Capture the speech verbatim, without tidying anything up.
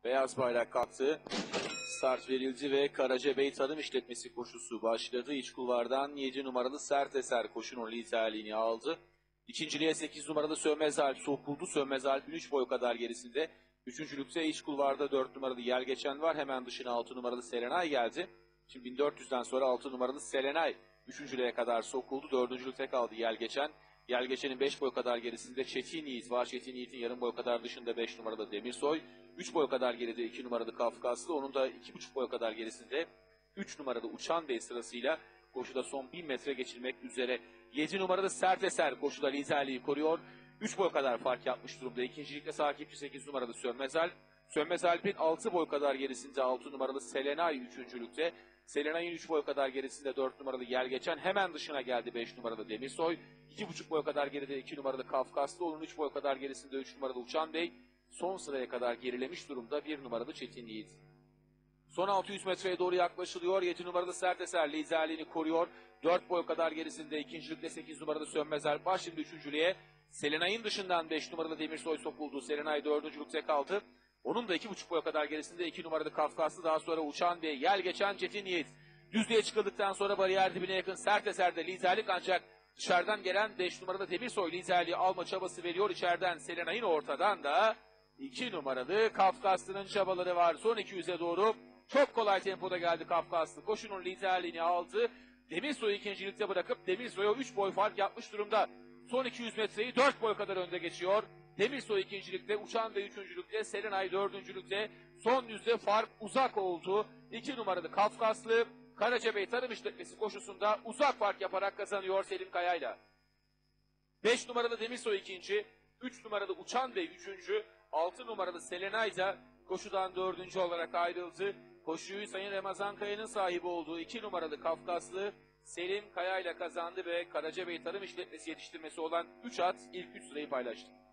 Beyaz bayrak kalktı. Start verildi ve Karacabey Tarım İşletmesi koşusu başladı. İç kulvardan yedi numaralı Sert Eser koşunun liderliğini aldı. İkinciliğe sekiz numaralı Sönmez Alp sokuldu. Sönmez Alp'in üç boy kadar gerisinde. Üçüncülükte iç kulvarda dört numaralı Yel Geçen var. Hemen dışına altı numaralı Serenay geldi. Şimdi bin dört yüzden sonra altı numaralı Serenay üçüncülüğe kadar sokuldu. Dördüncülükte kaldı Yel Geçen. Yel Geçen'in beş boy kadar gerisinde Çetin Yiğit var. Çetin Yiğit'in yarım boy kadar dışında beş numaralı Demirsoy. üç boy kadar geride iki numaralı Kafkaslı. Onun da iki buçuk boy kadar gerisinde üç numaralı Uçan Bey sırasıyla koşuda son bin metre geçilmek üzere. yedi numaralı Sert Eser koşuda liderliği koruyor. üç boy kadar fark yapmış durumda. İkincilikte takipçi sekiz numaralı Sönmez Alp. Sönmez Alp'in altı boy kadar gerisinde altı numaralı Selenay üçüncülükte. Selenay'ın üç boy kadar gerisinde dört numaralı Yel Geçen. Hemen dışına geldi beş numaralı Demirsoy. iki buçuk boy kadar geride iki numaralı Kafkaslı. Onun üç boy kadar gerisinde üç numaralı Uçan Bey. Son sıraya kadar gerilemiş durumda bir numaralı Çetin Yiğit. Son altı yüz metreye doğru yaklaşılıyor. yedi numaralı Sert Eser liderliğini koruyor. dört boy kadar gerisinde ikincilikte sekiz numaralı Sönmez Alp var. Şimdi üçüncülüğe Selenay'ın dışından beş numaralı Demirsoy sokuldu. Selenay dördüncülükte kaldı. Onun da iki buçuk boy kadar gerisinde iki numaralı Kafkaslı, daha sonra Uçan Bey, Yel Geçen, Çetin Yiğit. Düzlüğe çıkıldıktan sonra bariyer dibine yakın Sert Eser'de liderlik, ancak dışarıdan gelen beş numaralı Demirsoy liderliği alma çabası veriyor. İçeriden Selenay'ın, ortadan da iki numaralı Kafkaslı'nın çabaları var. Son iki yüze doğru çok kolay tempoda geldi Kafkaslı. Koşunun liderliğini aldı. Demirsoy'u ikincilikte bırakıp Demirsoy'a üç boy fark yapmış durumda. Son iki yüz metreyi dört boy kadar önde geçiyor. Demirsoy ikincilikte, Uçan ve üçüncülükte, Serenay dördüncülükte. Son yüzde fark uzak oldu. iki numaralı Kafkaslı, Karacabey Tarım İşletmesi koşusunda uzak fark yaparak kazanıyor Selim Kaya'yla. beş numaralı Demirsoy ikinci, üç numaralı Uçan Bey üçüncü, altı numaralı Selenay da koşudan dördüncü olarak ayrıldı. Koşuyu Sayın Ramazan Kaya'nın sahibi olduğu iki numaralı Kafkaslı Selim Kaya ile kazandı ve Karacabey Tarım İşletmesi yetiştirmesi olan üç at ilk üç sırayı paylaştı.